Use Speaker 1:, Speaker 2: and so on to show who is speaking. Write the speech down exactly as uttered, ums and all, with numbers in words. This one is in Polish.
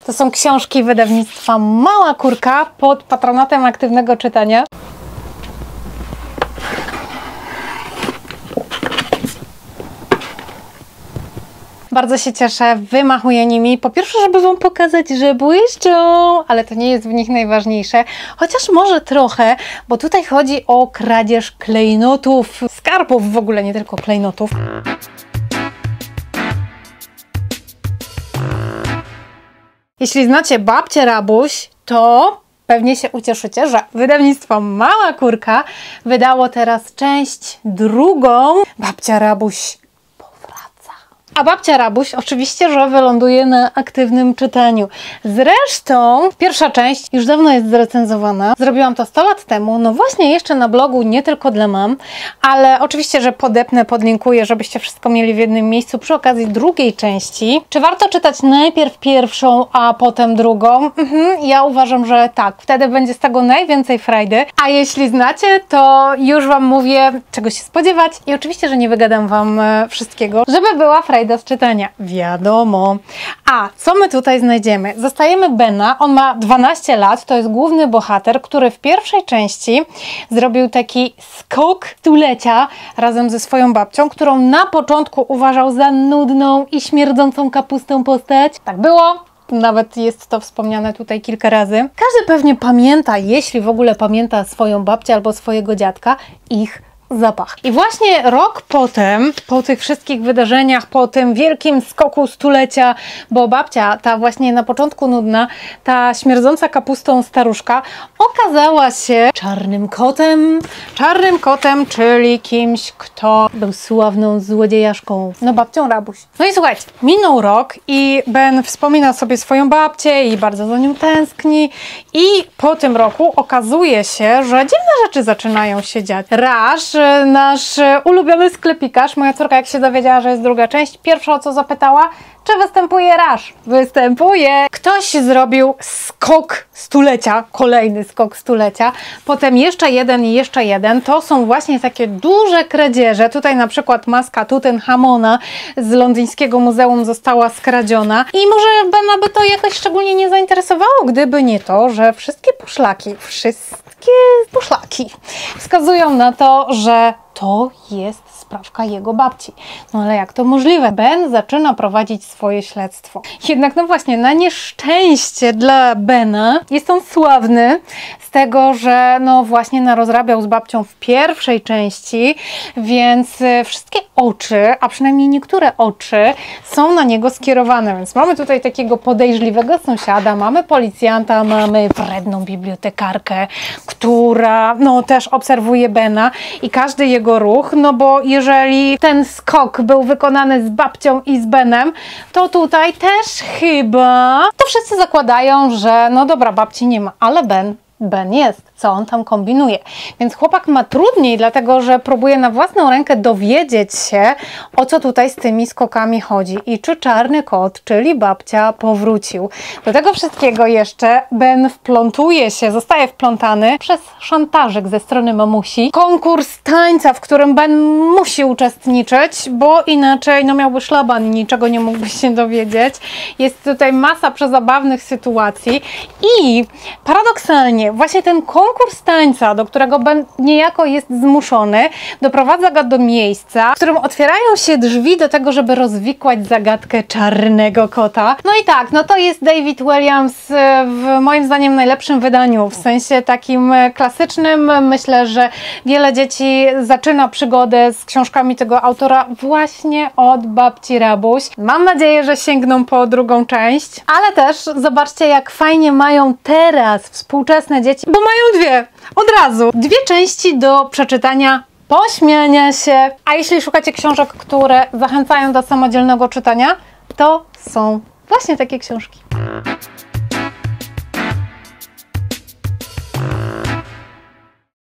Speaker 1: To są książki wydawnictwa Mała Kurka pod patronatem aktywnego czytania. Bardzo się cieszę, wymachuję nimi. Po pierwsze, żeby Wam pokazać, że błyszczą, ale to nie jest w nich najważniejsze. Chociaż może trochę, bo tutaj chodzi o kradzież klejnotów, skarbów w ogóle, nie tylko klejnotów. Jeśli znacie Babcię Rabuś, to pewnie się ucieszycie, że wydawnictwo Mała Kurka wydało teraz część drugą. Babcia Rabuś A Babcia Rabuś oczywiście, że wyląduje na aktywnym czytaniu. Zresztą pierwsza część już dawno jest zrecenzowana. Zrobiłam to sto lat temu, no właśnie jeszcze na blogu Nie Tylko Dla Mam, ale oczywiście, że podepnę, podlinkuję, żebyście wszystko mieli w jednym miejscu przy okazji drugiej części. Czy warto czytać najpierw pierwszą, a potem drugą? Mhm, ja uważam, że tak. Wtedy będzie z tego najwięcej frajdy. A jeśli znacie, to już Wam mówię, czego się spodziewać i oczywiście, że nie wygadam Wam wszystkiego, żeby była frajda z czytania. Wiadomo. A co my tutaj znajdziemy? Zostajemy Bena, on ma dwanaście lat, to jest główny bohater, który w pierwszej części zrobił taki skok stulecia razem ze swoją babcią, którą na początku uważał za nudną i śmierdzącą kapustą postać. Tak było. Nawet jest to wspomniane tutaj kilka razy. Każdy pewnie pamięta, jeśli w ogóle pamięta swoją babcię albo swojego dziadka, ich zapach. I właśnie rok potem, po tych wszystkich wydarzeniach, po tym wielkim skoku stulecia, bo babcia, ta właśnie na początku nudna, ta śmierdząca kapustą staruszka, okazała się czarnym kotem. Czarnym kotem, czyli kimś, kto był sławną złodziejaszką. No babcią Rabuś. No i słuchajcie, minął rok i Ben wspomina sobie swoją babcię i bardzo za nią tęskni. I po tym roku okazuje się, że dziwne rzeczy zaczynają się dziać. Raz nasz ulubiony sklepikarz, moja córka jak się dowiedziała, że jest druga część, pierwsze o co zapytała, czy występuje Rasz? Występuje! Ktoś zrobił skok stulecia, kolejny skok stulecia, potem jeszcze jeden i jeszcze jeden. To są właśnie takie duże kradzieże. Tutaj na przykład maska Tutenchamona z londyńskiego muzeum została skradziona i może Bena by to jakoś szczególnie nie zainteresowało, gdyby nie to, że wszystkie poszlaki, wszystkie poszlaki wskazują na to, że to jest sprawka jego babci. No ale jak to możliwe? Ben zaczyna prowadzić swoje śledztwo. Jednak no właśnie, na nieszczęście dla Bena jest on sławny z tego, że no właśnie narozrabiał z babcią w pierwszej części, więc wszystkie oczy, a przynajmniej niektóre oczy są na niego skierowane, więc mamy tutaj takiego podejrzliwego sąsiada, mamy policjanta, mamy wredną bibliotekarkę, która no też obserwuje Bena i każdy jego ruch, no bo jeżeli ten skok był wykonany z babcią i z Benem, to tutaj też chyba to wszyscy zakładają, że no dobra, babci nie ma, ale Ben Ben jest, co on tam kombinuje. Więc chłopak ma trudniej, dlatego że próbuje na własną rękę dowiedzieć się, o co tutaj z tymi skokami chodzi i czy czarny kot, czyli babcia, powrócił. Do tego wszystkiego jeszcze Ben wplątuje się, zostaje wplątany przez szantażyk ze strony mamusi. Konkurs tańca, w którym Ben musi uczestniczyć, bo inaczej no miałby szlaban i niczego nie mógłby się dowiedzieć. Jest tutaj masa przezabawnych sytuacji i paradoksalnie właśnie ten konkurs tańca, do którego Ben niejako jest zmuszony, doprowadza go do miejsca, w którym otwierają się drzwi do tego, żeby rozwikłać zagadkę czarnego kota. No i tak, no to jest David Walliams w moim zdaniem najlepszym wydaniu, w sensie takim klasycznym. Myślę, że wiele dzieci zaczyna przygodę z książkami tego autora właśnie od Babci Rabuś. Mam nadzieję, że sięgną po drugą część, ale też zobaczcie, jak fajnie mają teraz współczesne dzieci, bo mają dwie, od razu. Dwie części do przeczytania, pośmiania się. A jeśli szukacie książek, które zachęcają do samodzielnego czytania, to są właśnie takie książki.